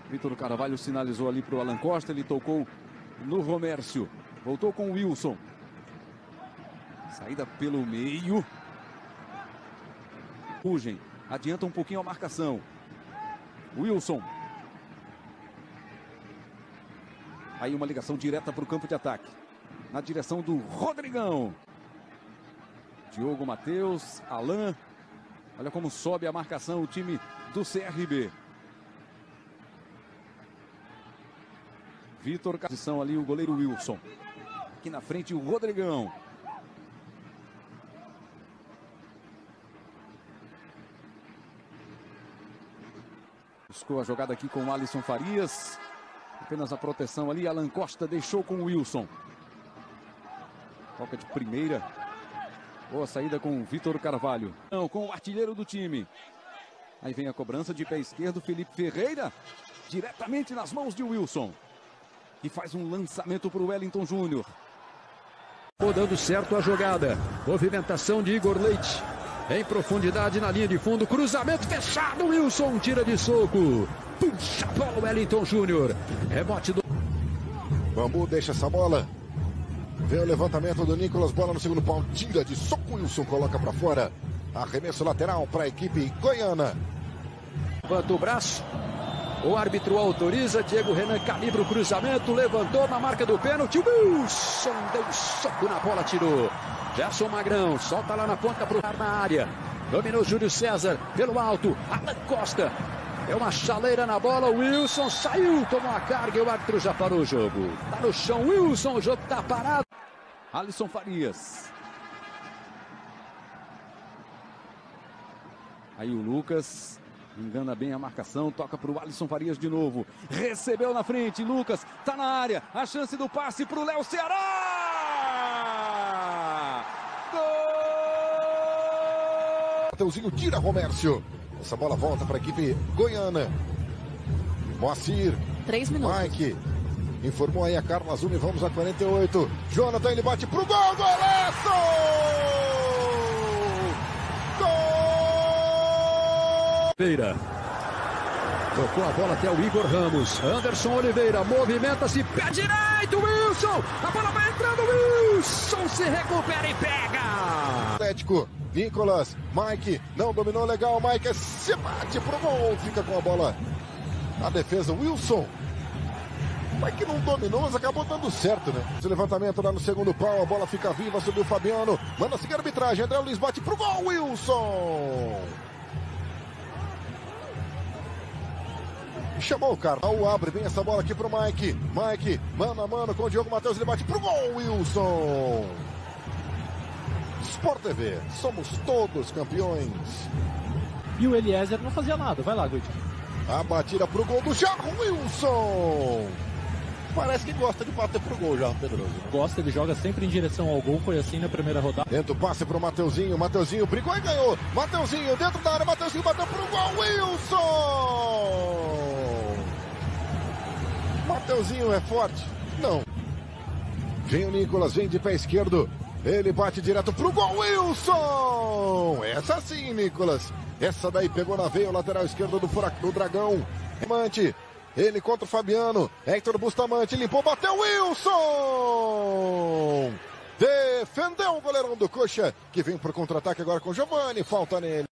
Vitor Carvalho sinalizou ali para o Alan Costa, ele tocou no Romércio. Voltou com o Wilson. Saída pelo meio. Rugem, adianta um pouquinho a marcação. Wilson. Aí uma ligação direta para o campo de ataque. Na direção do Rodrigão. Diogo Matheus, Alan. Olha como sobe a marcação o time do CRB. Vitor, posição ali o goleiro Wilson. Aqui na frente o Rodrigão. Buscou a jogada aqui com o Alisson Farias. Apenas a proteção ali. Alan Costa deixou com o Wilson. Toca de primeira. Boa saída com o Vitor Carvalho. Não, com o artilheiro do time. Aí vem a cobrança de pé esquerdo. Felipe Ferreira. Diretamente nas mãos de Wilson. E faz um lançamento para o Wellington Júnior. Dando certo a jogada. Movimentação de Igor Leite. Em profundidade na linha de fundo. Cruzamento fechado. Wilson tira de soco. Puxa a bola Wellington Júnior. Rebote do... Bambu deixa essa bola. Vem o levantamento do Nicolas. Bola no segundo pau. Tira de soco. Wilson coloca para fora. Arremesso lateral para a equipe goiana. Levanta o braço. O árbitro autoriza. Diego Renan calibra o cruzamento. Levantou na marca do pênalti. Wilson deu um soco na bola. Tirou. Gerson Magrão. Solta lá na ponta para o na área. Dominou Júlio César. Pelo alto. Alan Costa. É uma chaleira na bola. Wilson saiu. Tomou a carga. E o árbitro já parou o jogo. Tá no chão. Wilson. O jogo tá parado. Alisson Farias. Aí o Lucas engana bem a marcação, toca para o Alisson Farias de novo. Recebeu na frente, Lucas tá na área. A chance do passe para o Léo Ceará. Gol! Mateuzinho tira Romércio. Essa bola volta para a equipe goiana. Moacir. 3 minutos. Mike. Informou aí a Carla Zuni, vamos a 48. Jonathan, ele bate pro gol, golaço! Gol! Oliveira. Tocou a bola até o Igor Ramos. Anderson Oliveira movimenta-se, pé direito, Wilson! A bola vai entrando, Wilson se recupera e pega! Atlético, Nicolas, Mike, não dominou legal, Mike se bate pro gol, fica com a bola. A defesa, Wilson. Mike não dominou, mas acabou dando certo, né? Esse levantamento lá no segundo pau, a bola fica viva, subiu o Fabiano. Manda seguir a arbitragem, André Luiz bate pro gol, Wilson! Chamou o cara, abre bem essa bola aqui pro Mike. Mike, mano a mano com o Diogo Matheus, ele bate pro gol, Wilson! Sport TV, somos todos campeões. E o Eliezer não fazia nada, vai lá, Guide. A batida pro gol do Jarro Wilson! Parece que gosta de bater pro gol já, Pedroso. Gosta, ele joga sempre em direção ao gol, foi assim na primeira rodada. Tenta o passe pro Mateuzinho, Mateuzinho brigou e ganhou. Mateuzinho dentro da área, Mateuzinho bateu pro gol, Wilson! Mateuzinho é forte? Não. Vem o Nicolas, vem de pé esquerdo. Ele bate direto pro gol, Wilson! Essa sim, Nicolas. Essa daí pegou na veia o lateral esquerdo do Dragão. Remante. Ele contra o Fabiano. Hector Bustamante limpou, bateu Wilson! Defendeu o goleirão do Coxa, que vem pro contra-ataque agora com Giovani. Falta nele.